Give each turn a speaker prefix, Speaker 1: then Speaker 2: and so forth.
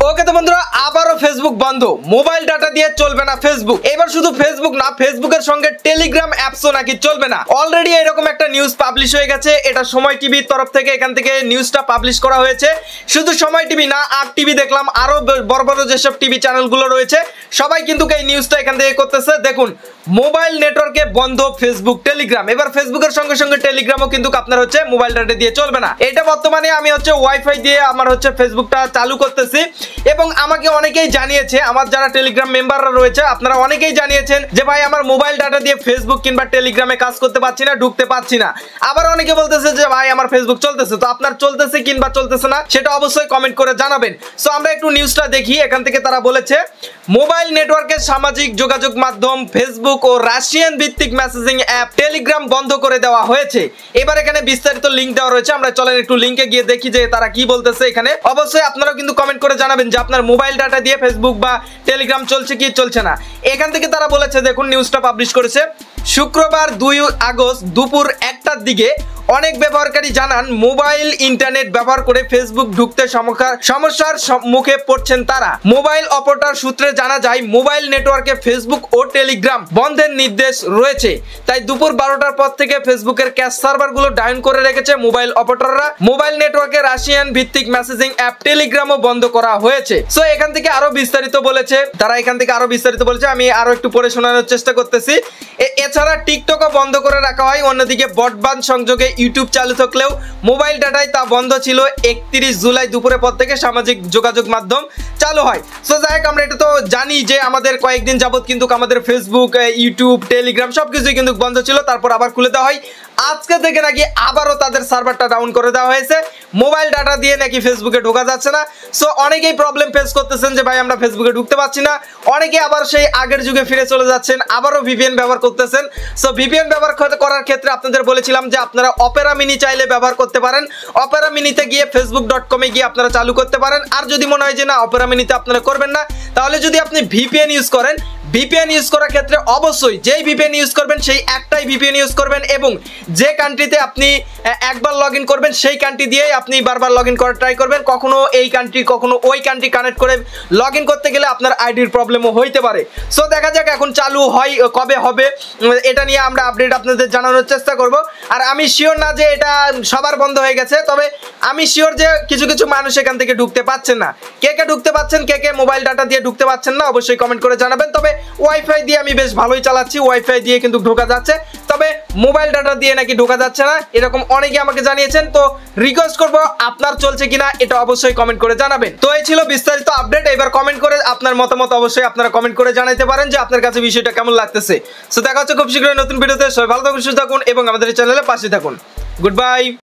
Speaker 1: ওকে তো বন্ধুরা আবারও ফেসবুক বন্ধ, মোবাইল ডাটা দিয়ে চলবে না ফেসবুক। এবার শুধু ফেসবুক না, ফেসবুকের সঙ্গে টেলিগ্রাম অ্যাপসও নাকি চলবে না। অলরেডি এরকম একটা নিউজ পাবলিশ হয়ে গেছে, এটা সময় টিভির তরফ থেকে এখান থেকে নিউজটা পাবলিশ করা হয়েছে। শুধু সময় টিভি না, আর টিভি দেখলাম, আরো বড় বড় যেসব টিভি চ্যানেলগুলো রয়েছে সবাই কিন্তু এই নিউজটা এখান থেকে করতেছে। দেখুন, মোবাইল নেটওয়ার্কে বন্ধ ফেসবুক টেলিগ্রাম। এবার ফেসবুকের সঙ্গে সঙ্গে টেলিগ্রামও কিন্তু আপনার হচ্ছে মোবাইল ডাটা দিয়ে চলবে না। এটা বর্তমানে আমি হচ্ছে ওয়াইফাই দিয়ে আমার হচ্ছে ফেসবুকটা চালু করতেছি, এবং আমাকে অনেকেই জানিয়েছে, আমার যারা টেলিগ্রাম মেম্বাররা রয়েছে আপনারা অনেকেই জানিয়েছেন যে ভাই আমার মোবাইল ডাটা দিয়ে ফেসবুক কিংবা টেলিগ্রামে কাজ করতে পারছি না, ঢুকতে পারছি না। আবার অনেকে বলতেছে যে ভাই আমার ফেসবুক চলতেছে। তো আপনার চলতেছে কিংবা চলতেছে না সেটা অবশ্যই কমেন্ট করে জানাবেন। সো আমরা একটু নিউজটা দেখি। এখান থেকে তারা বলেছে মোবাইল নেটওয়ার্কের সামাজিক যোগাযোগ মাধ্যম ফেসবুক ও রাশিয়ান ভিত্তিক মেসেজিং অ্যাপ টেলিগ্রাম বন্ধ করে দেওয়া হয়েছে। এবার এখানে বিস্তারিত লিংক দেওয়া রয়েছে, আমরা চলেন একটু লিংকে গিয়ে দেখি যে তারা কি বলতেছে। এখানে অবশ্যই আপনারাও কিন্তু কমেন্ট করে জানাবেন যে আপনার মোবাইল ডাটা দিয়ে ফেসবুক বা টেলিগ্রাম চলছে কি চলছে না। এখান থেকে তারা বলেছে, দেখুন নিউজটা পাবলিশ করেছে শুক্রবার 2 আগস্ট দুপুর 1টার দিকে অনেক ব্যবহারকারী জানান মোবাইল ইন্টারনেট ব্যবহার করে ফেসবুক ঢুকতে সমস্যার মুখে পড়ছেন তারা। মোবাইল অপারেটর সূত্রে জানা যায় মোবাইল নেটওয়ার্কে ফেসবুক ও টেলিগ্রাম বন্ধের নির্দেশ রয়েছে, তাই দুপুর 12টার পর থেকে ফেসবুকের ক্যাশ সার্ভারগুলো ডাউন করে রেখেছে মোবাইল অপারেটররা। মোবাইল নেটওয়ার্কে রাশিয়ান ভিত্তিক মেসেজিং অ্যাপ টেলিগ্রামও বন্ধ করা হয়েছে। সো এখান থেকে আরো বিস্তারিত বলেছে তারা, এখান থেকে আরো বিস্তারিত বলেছে, আমি আরো একটু পড়ে শোনানোর চেষ্টা করতেছি। এছাড়া টিকটকও বন্ধ করে রাখা হয়। অন্যদিকে ব্রডব্যান্ড সংযোগে ইউটিউব চালু থাকলেও মোবাইল ডাটায় তা বন্ধ ছিল। 31 জুলাই দুপুরের পর থেকে সামাজিক যোগাযোগ মাধ্যম চালু হয়। সো যাই হোক, আমরা এটা তো জানি যে আমাদের কয়েকদিন যাবত কিন্তু আমাদের ফেসবুক, ইউটিউব, টেলিগ্রাম সবকিছুই কিন্তু বন্ধ ছিল, তারপর আবার খুলে দেওয়া হয়। আজকে থেকে নাকি আবারও তাদের সার্ভারটা ডাউন করে দেওয়া হয়েছে, মোবাইল ডাটা দিয়ে নাকি ফেসবুকে ঢোকা যাচ্ছে না। সো অনেকেই প্রবলেম ফেস করতেছেন যে ভাই আমরা ফেসবুকে ঢুকতে পারছি না। অনেকে আবার সেই আগের যুগে ফিরে চলে যাচ্ছেন, আবারও ভিপিএন ব্যবহার করতেছেন। সো ভিপিএন ব্যবহার করার ক্ষেত্রে আপনাদের বলেছিলাম যে আপনারা অপেরা মিনি চাইলে ব্যবহার করতে পারেন। অপেরা মিনিতে গিয়ে facebook.com-এ গিয়ে আপনারা চালু করতে পারেন। আর যদি মনে হয় যে না অপেরা মিনিতে আপনারা করবেন না, তাহলে যদি আপনি ভিপিএন ইউজ করেন, ভিপিএন ইউজ করার ক্ষেত্রে অবশ্যই যেই ভিপিএন ইউজ করবেন সেই একটাই ভিপিএন ইউজ করবেন, এবং যে কান্ট্রিতে আপনি একবার লগ ইন করবেন সেই কান্ট্রি দিয়েই আপনি বারবার লগ ইন করার ট্রাই করবেন। কখনো এই কান্ট্রি কখনো ওই কান্ট্রি কানেক্ট করে লগ ইন করতে গেলে আপনার আইডির প্রবলেমও হইতে পারে। সো দেখা যাক এখন চালু হয় কবে হবে, এটা নিয়ে আমরা আপডেট আপনাদের জানানোর চেষ্টা করব। আর আমি শিওর না যে এটা সবার বন্ধ হয়ে গেছে, তবে আমি শিওর যে কিছু কিছু মানুষ এখান থেকে ঢুকতে পাচ্ছেন না। কে কে ঢুকতে পাচ্ছেন, কে কে মোবাইল ডাটা দিয়ে ঢুকতে পাচ্ছেন না অবশ্যই কমেন্ট করে জানাবেন। তবে ওয়াইফাই দিয়ে আমি বেশ ভালোই চালাচ্ছি, ওয়াইফাই দিয়ে কিন্তু ঢোকা যাচ্ছে, তবে মোবাইল ডাটা দিয়ে নাকি ঢোকা যাচ্ছে না, এরকম অনেকে আমাকে জানিয়েছেন। তো রিকোয়েস্ট করবো আপনার চলছে কিনা এটা অবশ্যই কমেন্ট করে জানাবেন। তো এই ছিল বিস্তারিত আপডেট। এবার কমেন্ট করে আপনার মতামত অবশ্যই আপনারা কমেন্ট করে জানাতে পারেন যে আপনার কাছে বিষয়টা কেমন লাগতেছে। সো দেখা হচ্ছে খুব শীঘ্রই নতুন ভিডিওতে। সবাই ভালো থাকুন, সুস্থ থাকুন এবং আমাদের চ্যানেলে পাশে থাকুন। Good bye.